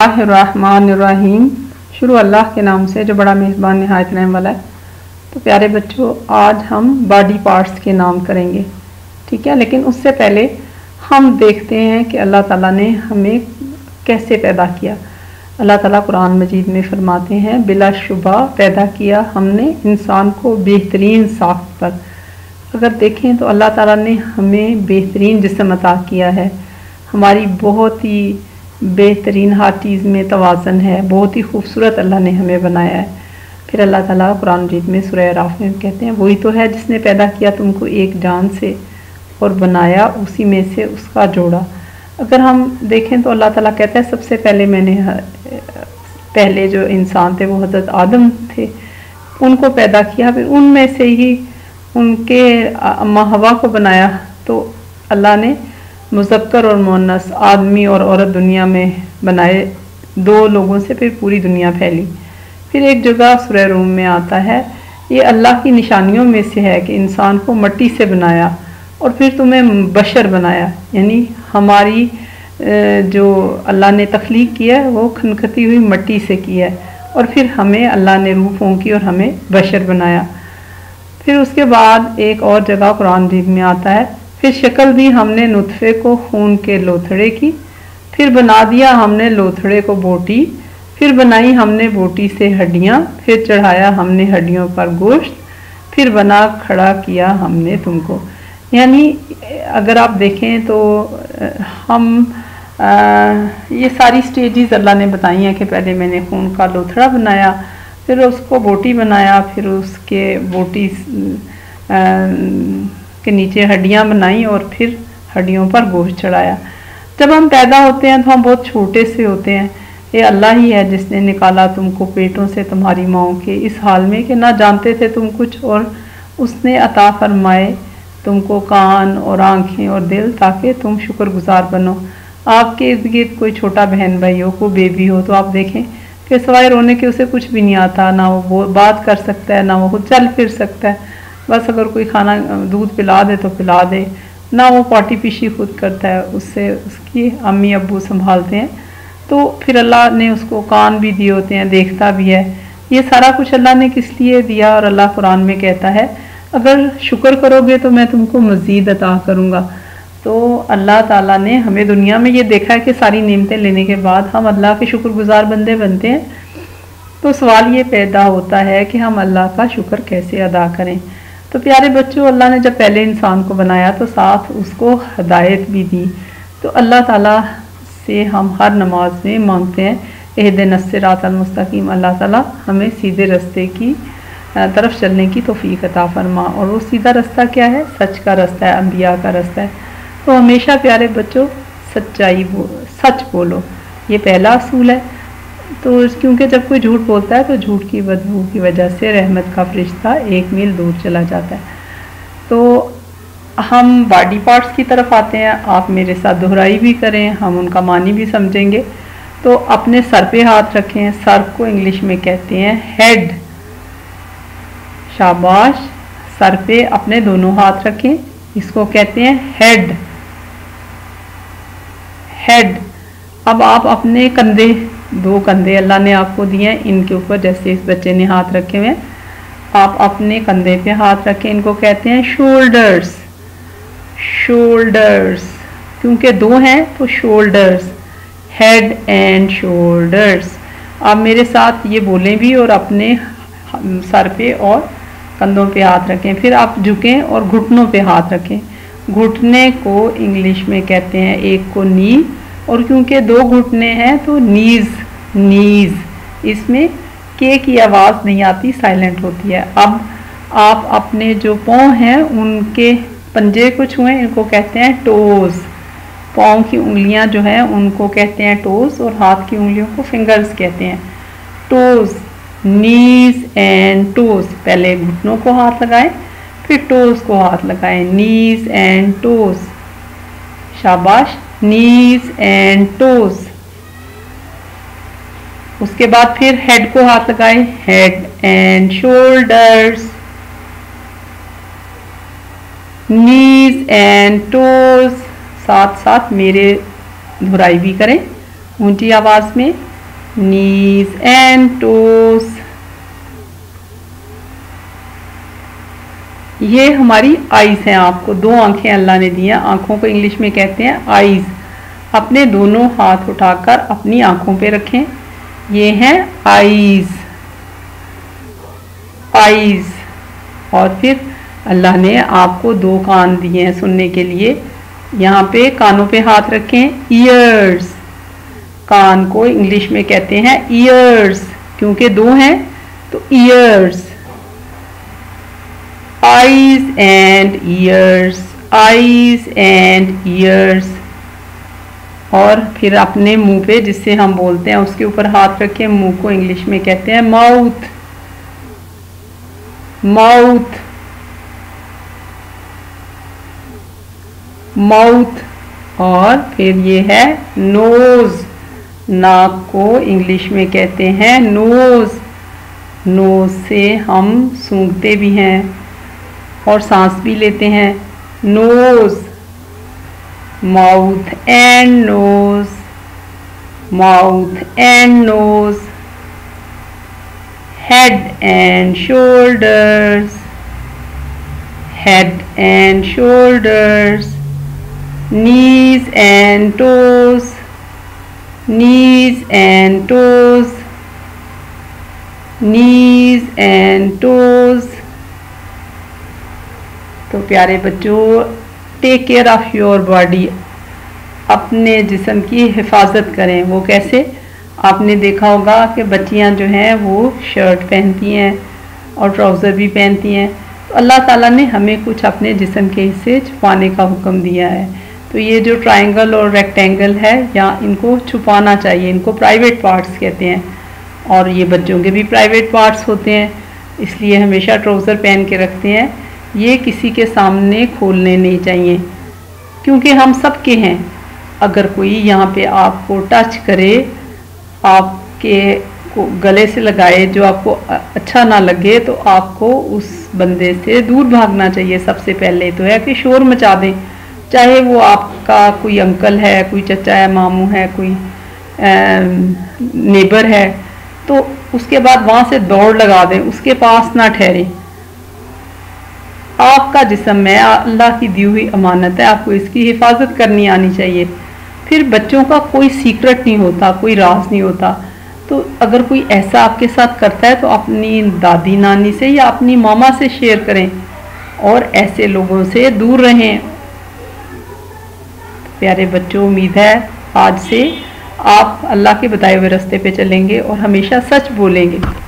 बिस्मिल्लाहिर्रहमानिर्रहीम। शुरू अल्लाह के नाम से जो बड़ा मेज़बान निहायत रहम वाला है। तो प्यारे बच्चों, आज हम बॉडी पार्ट्स के नाम करेंगे, ठीक है। लेकिन उससे पहले हम देखते हैं कि अल्लाह ताला ने हमें कैसे पैदा किया। अल्लाह ताला कुरान मजीद में फरमाते हैं, बिलाशुबा पैदा किया हमने इंसान को बेहतरीन साख्त पर। अगर देखें तो अल्लाह ताला ने हमें बेहतरीन जिस्म अता किया है। हमारी बहुत ही बेहतरीन हर चीज़ में तवाज़न है, बहुत ही खूबसूरत अल्लाह ने हमें बनाया है। फिर अल्लाह ताला कुरान मजीद में सूरह अराफ में कहते हैं, वही तो है जिसने पैदा किया तुमको एक जान से और बनाया उसी में से उसका जोड़ा। अगर हम देखें तो अल्लाह ताला कहता है, सबसे पहले जो इंसान थे वो हज़रत आदम थे, उनको पैदा किया, फिर उनमें से ही उनके अम्मा हवा को बनाया। तो अल्लाह ने मुज़क्कर और मुअन्नस आदमी और औरत दुनिया में बनाए, दो लोगों से फिर पूरी दुनिया फैली। फिर एक जगह सूरह रूम में आता है, ये अल्लाह की निशानियों में से है कि इंसान को मिट्टी से बनाया और फिर तुम्हें बशर बनाया। यानी हमारी जो अल्लाह ने तख्लीक किया है वो खनखती हुई मिट्टी से किया है, और फिर हमें अल्लाह ने रूह फूंकी और हमें बशर बनाया। फिर उसके बाद एक और जगह कुरान मजीद में आता है, फिर शक्ल दी हमने नुत्फे को खून के लोथड़े की, फिर बना दिया हमने लोथड़े को बोटी, फिर बनाई हमने बोटी से हड्डियाँ, फिर चढ़ाया हमने हड्डियों पर गोश्त, फिर बना खड़ा किया हमने तुमको। यानी अगर आप देखें तो हम ये सारी स्टेजेस अल्लाह ने बताई हैं कि पहले मैंने खून का लोथड़ा बनाया, फिर उसको बोटी बनाया, फिर उसके बोटी के नीचे हड्डियाँ बनाई और फिर हड्डियों पर गोश्त चढ़ाया। जब हम पैदा होते हैं तो हम बहुत छोटे से होते हैं। ये अल्लाह ही है जिसने निकाला तुमको पेटों से तुम्हारी माँओं के इस हाल में कि ना जानते थे तुम कुछ, और उसने अता फरमाए तुमको कान और आँखें और दिल ताकि तुम शुक्रगुजार बनो। आपके इर्द गिर्द कोई छोटा बहन भाई हो, कोई बेबी हो, तो आप देखें कि सिवाय रोने के उसे कुछ भी नहीं आता, ना वो बात कर सकता है, ना वो खुद चल फिर सकता है। बस अगर कोई खाना दूध पिला दे तो पिला दे, ना वो पॉटी पीशी खुद करता है, उससे उसकी अम्मी अब्बू संभालते हैं। तो फिर अल्लाह ने उसको कान भी दिए होते हैं, देखता भी है। ये सारा कुछ अल्लाह ने किस लिए दिया? और अल्लाह कुरान में कहता है, अगर शुक्र करोगे तो मैं तुमको मज़ीद अता करूँगा। तो अल्लाह ताला ने हमें दुनिया में ये देखा है कि सारी नेमतें लेने के बाद हम अल्लाह के शुक्रगुजार बंदे बनते हैं। तो सवाल ये पैदा होता है कि हम अल्लाह का शुक्र कैसे अदा करें। तो प्यारे बच्चों, अल्लाह ने जब पहले इंसान को बनाया तो साथ उसको हदायत भी दी। तो अल्लाह ताला से हम हर नमाज में मांगते हैं, इहदिनस सिरातल मुस्तकीम, अल्लाह ताला हमें सीधे रास्ते की तरफ चलने की तौफीक अता फरमा। और वो सीधा रास्ता क्या है? सच का रास्ता है, अंबिया का रास्ता है। तो हमेशा प्यारे बच्चों सच बोलो, ये पहला असूल है। तो क्योंकि जब कोई झूठ बोलता है तो झूठ की बदबू की वजह से रहमत का फरिश्ता 1 मील दूर चला जाता है। तो हम बॉडी पार्ट्स की तरफ आते हैं। आप मेरे साथ दोहराई भी करें, हम उनका मानी भी समझेंगे। तो अपने सर पे हाथ रखें। सर को इंग्लिश में कहते हैं हेड। शाबाश, सर पे अपने दोनों हाथ रखें, इसको कहते हैं हेड। हेड। अब आप अपने कंधे, 2 कंधे अल्लाह ने आपको दिए हैं, इनके ऊपर जैसे इस बच्चे ने हाथ रखे हुए हैं, आप अपने कंधे पे हाथ रखें, इनको कहते हैं शोल्डर्स। शोल्डर्स, क्योंकि 2 हैं तो शोल्डर्स, हेड एंड शोल्डर्स। आप मेरे साथ ये बोलें भी और अपने सर पे और कंधों पे हाथ रखें। फिर आप झुकें और घुटनों पे हाथ रखें। घुटने को इंग्लिश में कहते हैं, एक को नी, और क्योंकि 2 घुटने हैं तो नीज। नीज, इसमें के की आवाज़ नहीं आती, साइलेंट होती है। अब आप अपने जो पाँव हैं उनके पंजे को छुएं, इनको कहते हैं टोज़। पाँव की उंगलियां जो हैं उनको कहते हैं टोज़, और हाथ की उंगलियों को फिंगर्स कहते हैं। Toes, knees and toes. पहले घुटनों को हाथ लगाएं, फिर टोज़ को हाथ लगाएं। Knees and toes. शाबाश, नीज एंड टोज़। उसके बाद फिर हेड को हाथ लगाएं, head and shoulders. Knees and toes. साथ साथ मेरे दोहराई भी करें ऊंची आवाज़ में, knees and toes। ये हमारी आईज हैं। आपको दो आंखें अल्लाह ने दी हैं, आंखों को इंग्लिश में कहते हैं आईज। अपने दोनों हाथ उठाकर अपनी आंखों पे रखें, ये हैं आईज, आईज। और फिर अल्लाह ने आपको दो कान दिए हैं सुनने के लिए, यहाँ पे कानों पे हाथ रखें, ईयर्स। कान को इंग्लिश में कहते हैं ईयर्स, क्योंकि दो हैं तो ears. eyes and ears, eyes and ears। और फिर अपने मुंह पे जिससे हम बोलते हैं उसके ऊपर हाथ रखें, मुंह को इंग्लिश में कहते हैं माउथ, माउथ, माउथ। और फिर ये है नोज, नाक को इंग्लिश में कहते हैं नोज। नोज से हम सूंघते भी हैं और सांस भी लेते हैं, nose. Mouth and nose, mouth and nose. Head and shoulders, head and shoulders. knees and toes, knees and toes, knees and toes। तो प्यारे बच्चों, take care of your body, अपने जिस्म की हिफाजत करें। वो कैसे? आपने देखा होगा कि बच्चियां जो हैं वो शर्ट पहनती हैं और ट्राउज़र भी पहनती हैं, तो अल्लाह ताला ने हमें कुछ अपने जिस्म के हिस्से छुपाने का हुक्म दिया है। तो ये जो ट्रायंगल और रेक्टेंगल है, या इनको छुपाना चाहिए, इनको प्राइवेट पार्ट्स कहते हैं। और ये बच्चों के भी प्राइवेट पार्ट्स होते हैं, इसलिए हमेशा ट्राउज़र पहन के रखते हैं। ये किसी के सामने खोलने नहीं चाहिए, क्योंकि हम सब के हैं। अगर कोई यहाँ पे आपको टच करे, आपके को गले से लगाए, जो आपको अच्छा ना लगे, तो आपको उस बंदे से दूर भागना चाहिए। सबसे पहले तो है कि शोर मचा दें, चाहे वो आपका कोई अंकल है, कोई चचा है, मामू है, कोई नेबर है, तो उसके बाद वहाँ से दौड़ लगा दें, उसके पास ना ठहरें। आपका जिस्म है, अल्लाह की दी हुई अमानत है, आपको इसकी हिफाजत करनी आनी चाहिए। फिर बच्चों का कोई सीक्रेट नहीं होता, कोई राज नहीं होता। तो अगर कोई ऐसा आपके साथ करता है तो अपनी दादी नानी से या अपनी मामा से शेयर करें और ऐसे लोगों से दूर रहें। प्यारे बच्चों, उम्मीद है आज से आप अल्लाह के बताए हुए रास्ते पे चलेंगे और हमेशा सच बोलेंगे।